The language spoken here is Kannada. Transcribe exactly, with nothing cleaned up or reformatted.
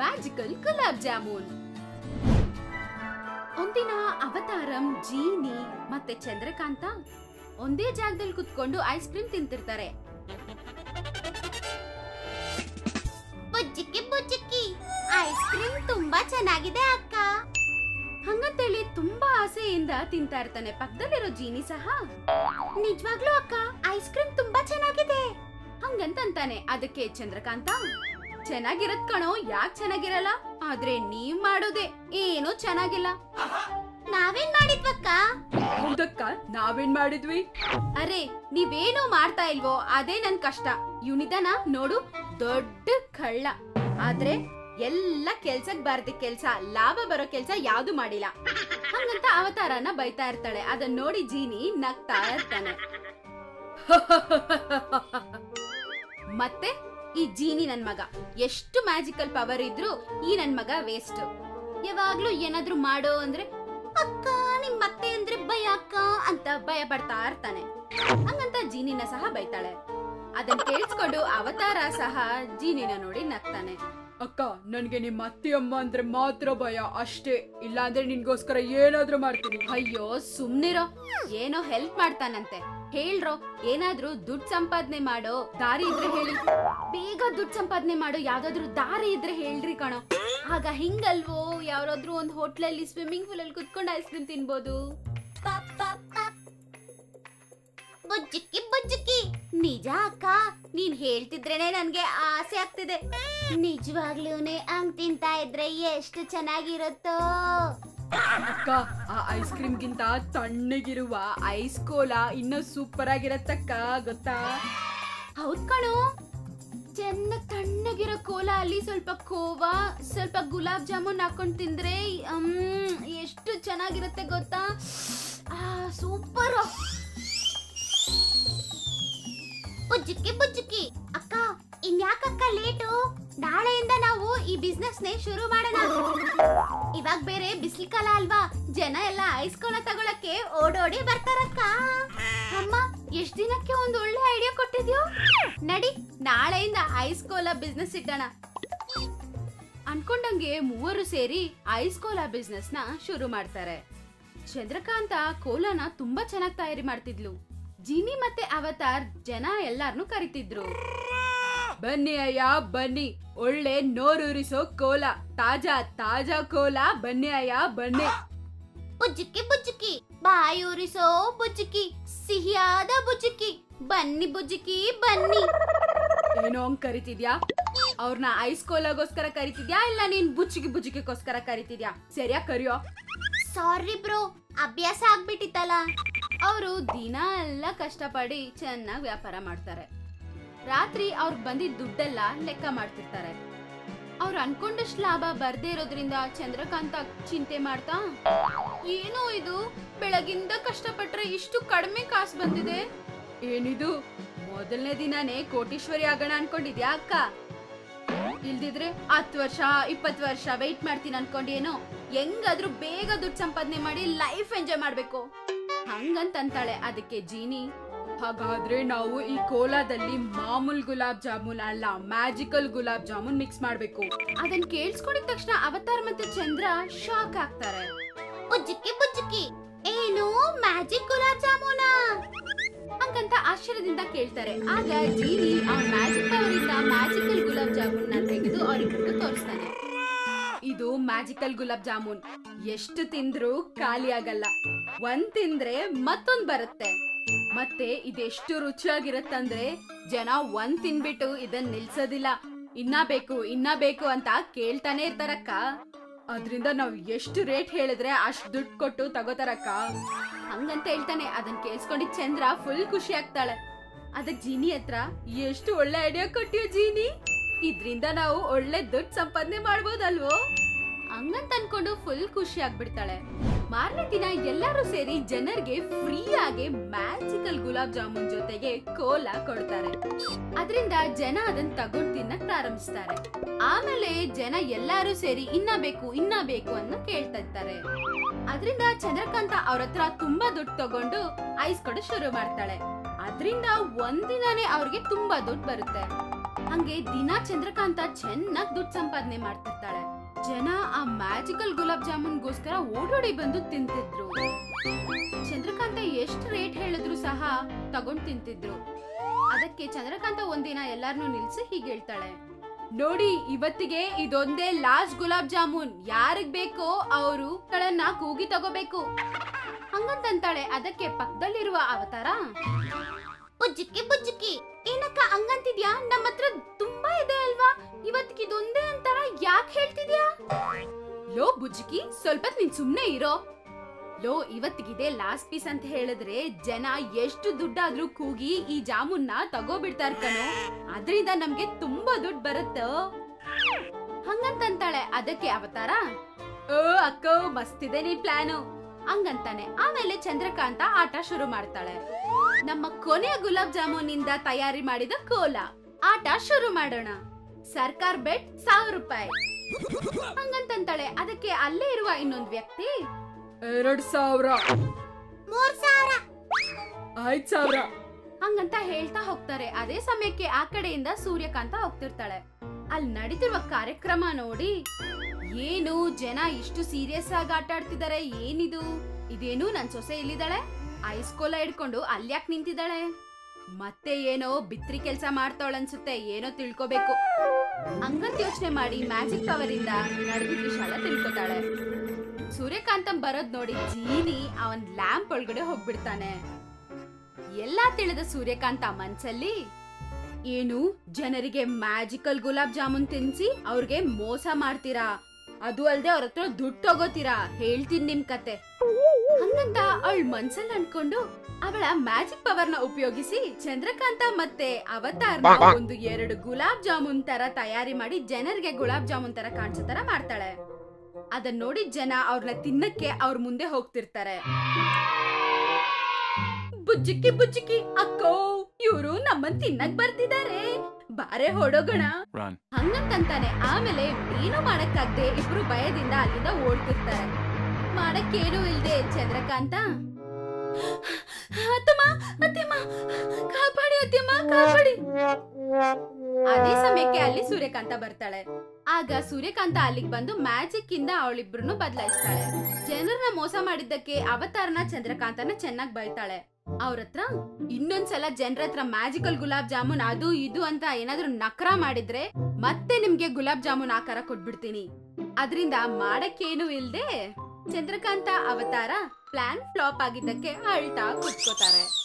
ಮ್ಯಾಜಿಕಲ್ ಗುಲಾಬ್ ಜಾಮೂನ್. ಒಂದಿನ ಅವತಾರಂ, ಜೀನಿ ಮತ್ತೆ ಚಂದ್ರಕಾಂತ ಒಂದೇ ಜಾಗದಲ್ಲಿ ಕುತ್ಕೊಂಡು ಐಸ್ ಕ್ರೀಮ್ ತಿಂತಿರ್ತಾರೆ. ಬುಜ್ಜಿಕ್ಕಿ ಬುಜ್ಜಿಕ್ಕಿ, ಐಸ್ ಕ್ರೀಮ್ ತುಂಬಾ ಚೆನ್ನಾಗಿದೆ ಅಕ್ಕ. ಹಂಗಂತೇಳಿ ತುಂಬಾ ಆಸೆಯಿಂದ ತಿಂತಾ ಇರ್ತಾನೆ. ಪಕ್ಕದಲ್ಲಿರೋ ಜೀನಿ ಸಹ ನಿಜವಾಗ್ಲೂ ಅಕ್ಕ ಐಸ್ ಕ್ರೀಮ್ ತುಂಬಾ ಚೆನ್ನಾಗಿದೆ ಹಂಗಂತ ಅಂತಾನೆ. ಅದಕ್ಕೆ ಚಂದ್ರಕಾಂತ, ಚೆನ್ನಾಗಿರತ್ ಕಣೋ, ಯಾಕ್ ಚೆನ್ನಾಗಿರಲ್ಲ, ಆದ್ರೆ ನೀವ್ ಮಾಡೋದೇ ಏನೂ ಚೆನ್ನಾಗಿಲ್ಲ. ನಾವೇನ್ ಮಾಡಿದ್ವಕ್ಕ? ಹೌದಕ್ಕ, ನಾವೇನ್ ಮಾಡಿದ್ವಿ? ಅರೆ ನೀವೇನೋ ಮಾಡ್ತಾ ಇಲ್ವೋ ಅದೇ ನನ್ ಕಷ್ಟ. ಇವ್ನಿದನ ನೋಡು, ದೊಡ್ಡ ಕಳ್ಳ, ಆದ್ರೆ ಎಲ್ಲ ಕೆಲ್ಸಕ್ ಬಾರ್ದ ಕೆಲ್ಸ, ಲಾಭ ಬರೋ ಕೆಲ್ಸ ಯಾವ್ದು ಮಾಡಿಲ್ಲ ಹಂಗಂತ ಅವತಾರನ ಬೈತಾ ಇರ್ತಾಳೆ. ಅದನ್ನ ನೋಡಿ ಜೀನಿ ನಗ್ತಾ ಇರ್ತಾನೆ. ಮತ್ತೆ ಈ ಜೀನಿ ನನ್ ಮಗ, ಎಷ್ಟು ಮ್ಯಾಜಿಕಲ್ ಪವರ್ ಇದ್ರು ಈ ನನ್ ಮಗ ವೇಸ್ಟ್. ಯಾವಾಗ್ಲೂ ಏನಾದ್ರು ಮಾಡೋ ಅಂದ್ರೆ ಅಕ್ಕ ನಿಮ್ ಮತ್ತೆ ಅಂದ್ರೆ ಭಯ ಅಕ್ಕ ಅಂತ ಭಯ ಪಡ್ತಾ ಇರ್ತಾನೆ. ಹಂಗಂತ ಜೀನಿನ ಸಹ ಬೈತಾಳೆ. ಅದನ್ನ ಕೇಳಿಸ್ಕೊಂಡು ಅವತಾರ ಸಹ ಜೀನಿನ ನೋಡಿ ನಗ್ತಾನೆ. ಅಕ್ಕ, ನನ್ಗೆ ನಿಮ್ ಅತ್ತಿ ಅಮ್ಮ ಅಂದ್ರೆ ಮಾತ್ರ ಭಯ ಅಷ್ಟೇ, ಇಲ್ಲ ಅಂದ್ರೆ ನಿನ್ಗೋಸ್ಕರ ಏನಾದ್ರೂ ಮಾಡ್ತೀನಿ. ಅಯ್ಯೋ ಸುಮ್ನಿರೋ, ಏನೋ ಹೆಲ್ಪ್ ಮಾಡ್ತಾನಂತೆ, ಹೇಳ್ರೋ ಏನಾದ್ರೂ ದುಡ್ಡು ಸಂಪಾದನೆ ಮಾಡೋ ದಾರಿ ಇದ್ರೆ ಹೇಳಿ. ಬೇಗ ದುಡ್ಡು ಸಂಪಾದನೆ ಮಾಡೋ ಯಾವ್ದಾದ್ರು ದಾರಿ ಇದ್ರೆ ಹೇಳ್ರಿ ಕಣೋ. ಆಗ ಹಿಂಗಲ್ವೋ, ಯಾವ್ದಾದ್ರು ಒಂದ್ ಹೋಟ್ಲಲ್ಲಿ ಸ್ವಿಮ್ಮಿಂಗ್ ಪೂಲ್ ಅಲ್ಲಿ ಕುತ್ಕೊಂಡು ಐಸ್ ಕ್ರೀಮ್ ತಿನ್ಬೋದು. ಬುಜ್ಜಿಕ್ಕಿ ಬುಜ್ಜಿಕ್ಕಿ, ನಿಜ ಅಕ್ಕ, ನೀನ್ ಹೇಳ್ತಿದ್ರೇನೆ ನನ್ಗೆ ಆಸೆ ಆಗ್ತಿದೆ. ನಿಜವಾಗ್ಲೂನೆ ಹಂಗ್ ತಿಂತಾ ಇದ್ರೆ ಎಷ್ಟು ಚೆನ್ನಾಗಿರುತ್ತೋ. ಅಕ್ಕ, ಆ ಐಸ್ ಕ್ರೀಮ್ ಗಿಂತ ತಣ್ಣಗಿರುವ ಐಸ್ ಕೋಲಾ ಇನ್ನೂ ಸೂಪರ್ ಆಗಿರತ್ತಕ್ಕ, ಗೊತ್ತಾ? ಹೌದ್ ಕಣೋ, ಚೆನ್ನಾಗ್ ತಣ್ಣಗಿರೋ ಕೋಲಾ ಅಲ್ಲಿ ಸ್ವಲ್ಪ ಕೋವಾ, ಸ್ವಲ್ಪ ಗುಲಾಬ್ ಜಾಮೂನ್ ಹಾಕೊಂಡ್ ತಿಂದ್ರೆ ಎಷ್ಟು ಚೆನ್ನಾಗಿರುತ್ತೆ ಗೊತ್ತಾ? ಆ ಸೂಪರ್. ಬುಜ್ಜಿಕ್ಕಿ ಬುಜ್ಜಿಕ್ಕಿ, ಅಕ್ಕ ಇನ್ಯಾಕಕ್ಕ ಲೇಟು? ನಾಳೆಯಿಂದ ನಾವು ಈ ಬಿಸ್ನೆಸ್ ನೇ ಶುರು ಮಾಡೋಣ. ಇವಾಗ ಬೇರೆ ಬಿಸಿಲು ಕಾಲ ಅಲ್ವಾ, ಜನ ಎಲ್ಲ ಐಸ್ ಕೋಲಾ ತಗೊಳಕ್ಕೆ ಓಡೋಡಿ ಬರ್ತಾರಕ್ಕ. ಅಮ್ಮ, ಎಷ್ಟ್ ದಿನಕ್ಕೆ ಒಂದ್ ಒಳ್ಳೆ ಐಡಿಯಾ ಕೊಟ್ಟಿದ್ಯೋ. ನಡಿ, ನಾಳೆಯಿಂದ ಐಸ್ ಕೋಲಾ ಬಿಸ್ನೆಸ್ ಇಟ್ಟಣ. ಅನ್ಕೊಂಡಂಗೆ ಮೂವರು ಸೇರಿ ಐಸ್ ಕೋಲಾ ಬಿಸ್ನೆಸ್ ನ ಶುರು ಮಾಡ್ತಾರೆ. ಚಂದ್ರಕಾಂತ ಕೋಲಾನ ತುಂಬಾ ಚೆನ್ನಾಗಿ ತಯಾರಿ ಮಾಡ್ತಿದ್ಲು. ಜೀನಿ ಮತ್ತೆ ಅವತಾರ್ ಜನ ಎಲ್ಲಾರ್ನು ಕರಿತಿದ್ರು. ಬನ್ನಿ ಅಯ್ಯ ಬನ್ನಿ, ಒಳ್ಳೆ ನೋರೂರಿಸೋ ಕೋಲಾ, ತಾಜಾ ತಾಜಾ ಕೋಲಾ, ಬನ್ನಿ ಅಯ್ಯ ಬನ್ನಿ. ಬುಜ್ಜಿಕ್ಕಿ ಬುಜ್ಜಿಕ್ಕಿ, ಬಾಯೂರಿಸೋ ಬುಜ್ಜಿಕ್ಕಿ, ಸಿಹಿಯಾದ ಬುಜ್ಜಿಕ್ಕಿ, ಬನ್ನಿ ಬುಜ್ಜಿಕ್ಕಿ ಬನ್ನಿ. ಏನೋ ಹಂಗ್ ಕರಿತಿದ್ಯಾ? ಅವ್ರನ್ನ ಐಸ್ ಕೋಲಾಗೋಸ್ಕರ ಕರಿತಿದ್ಯಾ ಇಲ್ಲ ನೀನ್ ಬುಜ್ಜಿಕ್ಕಿ ಬುಜ್ಜಿಕ್ಕಿಗೋಸ್ಕರ ಕರಿತಿದ್ಯಾ? ಸರಿಯಾ ಕರಿಯೋ. ಸಾರಿ ಬ್ರೋ, ಅಭ್ಯಾಸ ಆಗ್ಬಿಟ್ಟಿತ್ತಲ್ಲ. ಅವರು ದಿನ ಎಲ್ಲ ಕಷ್ಟಪಡಿ ಚೆನ್ನಾಗಿ ವ್ಯಾಪಾರ ಮಾಡ್ತಾರೆ. ರಾತ್ರಿ ಅವ್ರಿಗೆ ಬಂದಿದ್ದ ದುಡ್ಡೆಲ್ಲ ಲೆಕ್ಕ ಮಾಡ್ತಿರ್ತಾರೆ. ಅವ್ರು ಅನ್ಕೊಂಡಷ್ಟು ಲಾಭ ಬರ್ದೇ ಇರೋದ್ರಿಂದ ಚಂದ್ರಕಾಂತ ಚಿಂತೆ ಮಾಡ್ತಾ, ಏನೋ ಇದು ಬೆಳಗಿಂದ ಕಷ್ಟಪಟ್ರೆ ಇಷ್ಟು ಕಡಿಮೆ ಕಾಸು ಬಂದಿದೆ. ಏನಿದು, ಮೊದಲನೇ ದಿನಾನೇ ಕೋಟೀಶ್ವರಿ ಆಗೋಣ ಅನ್ಕೊಂಡಿದ್ಯಾ ಅಕ್ಕ? ಇಲ್ದಿದ್ರೆ ಹತ್ತು ವರ್ಷ ಇಪ್ಪತ್ತು ವರ್ಷ ವೆಯ್ಟ್ ಮಾಡ್ತೀನಿ ಅನ್ಕೊಂಡೇನೋ. ಹೆಂಗಾದ್ರೂ ಬೇಗ ದುಡ್ಡು ಸಂಪಾದನೆ ಮಾಡಿ ಲೈಫ್ ಎಂಜಾಯ್ ಮಾಡ್ಬೇಕು ಹಂಗಂತ ಅಂತಾಳೆ. ಅದಕ್ಕೆ ಜೀನಿ, ಹಾಗಾದ್ರೆ ನಾವು ಈ ಕೋಲಾದಲ್ಲಿ ಮಾಮೂಲ್ ಗುಲಾಬ್ ಜಾಮೂನ್ ಅಲ್ಲ, ಮ್ಯಾಜಿಕಲ್ ಗುಲಾಬ್ ಜಾಮೂನ್ ಮಿಕ್ಸ್ ಮಾಡ್ಬೇಕು. ಅದನ್ನ ಕೇಳಿಸ್ಕೊಂಡಿದ ತಕ್ಷಣ ಅವತಾರ್ ಮತ್ತೆ ಚಂದ್ರ ಶಾಕ್ ಆಗ್ತಾರೆ. ಬುಜ್ಜಿಕ್ಕಿ ಬುಜ್ಜಿಕ್ಕಿ, ಏನು ಮ್ಯಾಜಿಕ್ ಗುಲಾಬ್ ಜಾಮೂನಾ ಹಂಗಂತ ಆಶ್ಚರ್ಯದಿಂದ ಕೇಳ್ತಾರೆ. ಆಗ ಜೀನಿ ಆ ಮ್ಯಾಜಿಕ್ ಅವರಿಂದ ಮ್ಯಾಜಿಕಲ್ ಗುಲಾಬ್ ಜಾಮೂನ್ ನ ತೆಗೆದು ಅವರಿಬ್ಬರಿಗೂ ತೋರಿಸ್ತಾನೆ. ಇದು ಮ್ಯಾಜಿಕಲ್ ಗುಲಾಬ್ ಜಾಮೂನ್, ಎಷ್ಟು ತಿಂದ್ರೂ ಖಾಲಿ ಆಗಲ್ಲ. ಒಂದ್ ತಿಂದ್ರೆ ಮತ್ತೊಂದ್ ಬರುತ್ತೆ. ಮತ್ತೆ ಇದೆಷ್ಟು ರುಚಿಯಾಗಿರತ್ತಂದ್ರೆ ಜನ ಒಂದ್ ತಿನ್ಬಿಟ್ಟು ಇದನ್ ನಿಲ್ಸೋದಿಲ್ಲ, ಇನ್ನ ಬೇಕು ಇನ್ನ ಬೇಕು ಅಂತ ಕೇಳ್ತಾನೆ ಇರ್ತಾರಕ್ಕ. ಅದ್ರಿಂದ ನಾವ್ ಎಷ್ಟು ರೇಟ್ ಹೇಳಿದ್ರೆ ಅಷ್ಟ್ ದುಡ್ಡು ಕೊಟ್ಟು ತಗೋತಾರಕ್ಕ ಹಂಗಂತ ಹೇಳ್ತಾನೆ. ಅದನ್ ಕೇಳಿಸ್ಕೊಂಡಿದ್ ಚಂದ್ರ ಫುಲ್ ಖುಷಿ ಆಗ್ತಾಳೆ. ಅದಕ್ ಜೀನಿ ಹತ್ರ, ಎಷ್ಟು ಒಳ್ಳೆ ಐಡಿಯಾ ಕೊಟ್ಟಿಯೋ ಜೀನಿ, ಇದ್ರಿಂದ ನಾವು ಒಳ್ಳೆ ದುಡ್ಡು ಸಂಪಾದನೆ ಮಾಡ್ಬೋದಲ್ವೋ ಹಂಗಂತ ಅನ್ಕೊಂಡು ಫುಲ್ ಖುಷಿ ಆಗ್ಬಿಡ್ತಾಳೆ. ಮಾರನೇ ದಿನ ಎಲ್ಲರೂ ಸೇರಿ ಜನರಿಗೆ ಫ್ರೀ ಆಗಿ ಮ್ಯಾಜಿಕಲ್ ಗುಲಾಬ್ ಜಾಮೂನ್ ಜೊತೆಗೆ ಕೋಲಾ ಕೊಡ್ತಾರೆ. ಅದರಿಂದ ಜನ ಅದನ್ನ ತಗೊಂಡ್ ತಿನ್ನಕ್ ಪ್ರಾರಂಭಿಸ್ತಾರೆ. ಆಮೇಲೆ ಜನ ಎಲ್ಲರೂ ಸೇರಿ ಇನ್ನ ಬೇಕು ಇನ್ನ ಬೇಕು ಅನ್ನ ಕೇಳ್ತಾ ಇರ್ತಾರೆ. ಅದರಿಂದ ಚಂದ್ರಕಾಂತ ಅವ್ರ ಹತ್ರ ತುಂಬಾ ದುಡ್ಡು ತಗೊಂಡು ಐಸ್ ಕೊಡ ಶುರು ಮಾಡ್ತಾಳೆ. ಅದರಿಂದ ಒಂದಿನಾನೇ ಅವ್ರಿಗೆ ತುಂಬಾ ದುಡ್ಡು ಬರುತ್ತೆ. ಹಂಗೆ ದಿನ ಚಂದ್ರಕಾಂತ ಚೆನ್ನಾಗ್ ದುಡ್ಡು ಸಂಪಾದನೆ ಮಾಡ್ತಿರ್ತಾಳೆ. ಜನ ಆ ಮ್ಯಾಜಿಕಲ್ ಗುಲಾಬ್ ಜಾಮೂನ್ಗೋಸ್ಕರ ಓಡೋಡಿ ಬಂದು ತಿಂತಿದ್ರು. ಚಂದ್ರಕಾಂತ ಎಷ್ಟು ರೇಟ್ ಹೇಳಿದ್ರು ಸಹ ತಗೊಂಡ್ ತಿಂತಿದ್ರು. ಅದಕ್ಕೆ ಚಂದ್ರಕಾಂತ ಒಂದಿನ ಎಲ್ಲಾರ್ನು ನಿಲ್ಸಿ ಹೀಗೆ ಹೇಳ್ತಾಳೆ, ನೋಡಿ ಇವತ್ತಿಗೆ ಇದೊಂದೇ ಲಾಸ್ಟ್ ಗುಲಾಬ್ ಜಾಮೂನ್, ಯಾರಿಗ್ ಬೇಕೋ ಅವರು ಗಳನ್ನ ಕೂಗಿ ತಗೋಬೇಕು ಹಂಗಂತಾಳೆ. ಅದಕ್ಕೆ ಪಕ್ಕದಲ್ಲಿರುವ ಅವತಾರ, ಬುಜ್ಜುಕಿ ಬುಜ್ಜುಕಿ ಏನಕ್ಕ ಹಂಗಂತಿದ್ಯಾ? ನಮ್ಮ ಹತ್ರ ತುಂಬಾ ಇದೆ ಅಲ್ವಾ, ಇವತ್ತಿಗೆ ಇದೊಂದೇ ಅಂತಾರ ಯಾಕೆ ಹೇಳ್ತಿದ್ಯಾ? ಲೋ ಬುಜ್ಜಿಕಿ, ಸ್ವಲ್ಪ ನೀನ್ ಸುಮ್ನೆ ಇರೋ. ಲೋ ಇವತ್ತಿಗಿದೆ ಲಾಸ್ಟ್ ಪೀಸ್ ಅಂತ ಹೇಳಿದ್ರೆ ಜನ ಎಷ್ಟು ದುಡ್ಡಾದ್ರೂ ಕೂಗಿ ಈ ಜಾಮೂನ್ನ ತಗೋಬಿಡ್ತಾರ ಕಣೋ, ಅದರಿಂದ ನಮ್ಗೆ ತುಂಬಾ ದುಡ್ಡು ಬರುತ್ತೋ ಹಂಗಂತಾಳೆ. ಅದಕ್ಕೆ ಅವತಾರ, ಓ ಅಕ್ಕ ಮಸ್ತಿದೆ ನೀ ಪ್ಲಾನು ಹಂಗಂತಾನೆ. ಆಮೇಲೆ ಚಂದ್ರಕಾಂತ ಆಟ ಶುರು ಮಾಡ್ತಾಳೆ. ನಮ್ಮ ಕೊನೆಯ ಗುಲಾಬ್ ಜಾಮೂನ್ ಇಂದ ತಯಾರಿ ಮಾಡಿದ ಕೋಲಾ ಆಟ ಶುರು ಮಾಡೋಣ. ಸರ್ಕಾರ್ ಬೆಟ್ ಸಾವಿರ ರೂಪಾಯಿ ಹಂಗಂತಾಳೆ. ಅದಕ್ಕೆ ಅಲ್ಲೇ ಇರುವ ಇನ್ನೊಂದ್ ವ್ಯಕ್ತಿ, ಎರಡ್ ಸಾವಿರ, ಮೂರ್ ಸಾವಿರ, ಐದ್ ಸಾವಿರ ಹಂಗಂತ ಹೇಳ್ತಾ ಹೋಗ್ತಾರೆ. ಅದೇ ಸಮಯಕ್ಕೆ ಆ ಕಡೆಯಿಂದ ಸೂರ್ಯಕಾಂತ ಹೋಗ್ತಿರ್ತಾಳೆ. ಅಲ್ಲಿ ನಡೀತಿರುವ ಕಾರ್ಯಕ್ರಮ ನೋಡಿ, ಏನು ಜನ ಇಷ್ಟು ಸೀರಿಯಸ್ ಆಗಿ ಆಟ ಆಡ್ತಿದ್ದಾರೆ, ಏನಿದು, ಇದೇನು ನನ್ ಸೊಸೆ ಇಲ್ಲಿದ್ದಾಳೆ, ಐಸ್ ಕೋಲ ಹಿಡ್ಕೊಂಡು ಅಲ್ಯಾಕ್ ನಿಂತಿದ್ದಾಳೆ, ಮತ್ತೆ ಏನೋ ಬಿತ್ರಿ ಕೆಲ್ಸ ಮಾಡ್ತಾವಳ ಅನ್ಸುತ್ತೆ, ಏನೋ ತಿಳ್ಕೋಬೇಕು ಹಂಗಂತ ಯೋಚನೆ ಮಾಡಿ ಮ್ಯಾಜಿಕ್ ಪವರ್ ಇಂದ ನಡೆದಿದ್ದ ವಿಷಯ ತಿಳ್ಕೊತಾಳೆ. ಸೂರ್ಯಕಾಂತಂ ಬರೋದ್ ನೋಡಿ ಜೀನಿ ಅವನ್ ಲ್ಯಾಂಪ್ ಒಳಗಡೆ ಹೋಗ್ಬಿಡ್ತಾನೆ. ಎಲ್ಲಾ ತಿಳಿದ ಸೂರ್ಯಕಾಂತ ಮನ್ಸಲ್ಲಿ, ಏನು ಜನರಿಗೆ ಮ್ಯಾಜಿಕಲ್ ಗುಲಾಬ್ ಜಾಮೂನ್ ತಿನ್ಸಿ ಅವ್ರಿಗೆ ಮೋಸ ಮಾಡ್ತೀರಾ, ಅದು ಅಲ್ದೆ ಅವ್ರ ಹತ್ರ ದುಡ್ಡು ತಗೋತೀರಾ, ಹೇಳ್ತೀನಿ ನಿಮ್ ಕತೆ ಹಂಗಂತ ಅವಳ ಮನ್ಸಲ್ಲಿ ಅನ್ಕೊಂಡು ಅವಳ ಮ್ಯಾಜಿಕ್ ಪವರ್ ನ ಉಪಯೋಗಿಸಿ ಚಂದ್ರಕಾಂತ ಮತ್ತೆ ಅವತಾರ್ನ ಒಂದು ಎರಡು ಗುಲಾಬ್ ಜಾಮೂನ್ ತರ ತಯಾರಿ ಮಾಡಿ ಜನರಿಗೆ ಗುಲಾಬ್ ಜಾಮೂನ್ ತರ ಕಾಣಿಸೋ ತರ ಮಾಡ್ತಾಳೆ. ಅದನ್ನ ನೋಡಿ ಜನ ಅವ್ರನ್ನ ತಿನ್ನಕ್ಕೆ ಅವ್ರ ಮುಂದೆ ಹೋಗ್ತಿರ್ತಾರೆ. ಬುಜ್ಜಿಕ್ಕಿ ಬುಜ್ಜಿಕ್ಕಿ ಅಕ್ಕೋ, ಇವ್ರು ನಮ್ಮನ್ ತಿನ್ನಕ್ ಬರ್ತಿದ್ದಾರೆ, ಬಾರೆ ಹೊಡೋಗೋಣ ಹಂಗಂತಾನೆ. ಆಮೇಲೆ ಏನು ಮಾಡಕ್ಕಾಗ್ದೆ ಇಬ್ರು ಭಯದಿಂದ ಅಲ್ಲಿಂದ ಓಡ್ತಿರ್ತಾರೆ. ಮಾಡಕ್ಕೇನು ಇಲ್ದೆ ಚಂದ್ರಕಾಂತ, ಅತ್ತಮ್ಮ ಅತ್ತಮ್ಮ ಕಾಪಾಡಿ ಅತ್ತಮ್ಮ ಕಾಪಾಡಿ. ಅದೇ ಸಮಯಕ್ಕೆ ಅಲ್ಲಿ ಸೂರ್ಯಕಾಂತ ಬರ್ತಾಳೆ. ಆಗ ಸೂರ್ಯಕಾಂತ ಅಲ್ಲಿಗೆ ಬಂದು ಮ್ಯಾಜಿಕ್ ಇಂದ ಅವಳಿಬ್ರು ಬದಲಾಯಿಸ್ತಾಳೆ. ಜನರನ್ನ ಮೋಸ ಮಾಡಿದ್ದಕ್ಕೆ ಅವತಾರನ ಚಂದ್ರಕಾಂತನ ಚೆನ್ನಾಗ್ ಬೈತಾಳೆ. ಅವ್ರತ್ರ ಇನ್ನೊಂದ್ಸಲ ಜನರ ಹತ್ರ ಮ್ಯಾಜಿಕಲ್ ಗುಲಾಬ್ ಜಾಮೂನ್ ಅದು ಇದು ಅಂತ ಏನಾದ್ರು ನಕರ ಮಾಡಿದ್ರೆ ಮತ್ತೆ ನಿಮ್ಗೆ ಗುಲಾಬ್ ಜಾಮೂನ್ ಆಕಾರ ಕೊಟ್ಬಿಡ್ತೀನಿ, ಅದ್ರಿಂದ ಮಾಡಕ್ಕೇನು ಇಲ್ದೆ ಚಂದ್ರಕಾಂತ ಅವತಾರ ಪ್ಲಾನ್ ಫ್ಲಾಪ್ ಆಗಿದ್ದಕ್ಕೆ ಅಳ್ತಾ ಕುತ್ಕೋತಾರೆ.